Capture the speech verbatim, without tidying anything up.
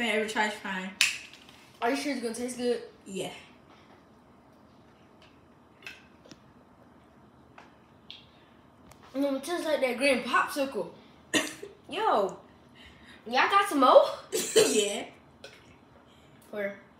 fan ever tried frying. Are you sure it's gonna taste good? Yeah. Mm, it tastes like that green popsicle. Yo, y'all got some more? Yeah. Where?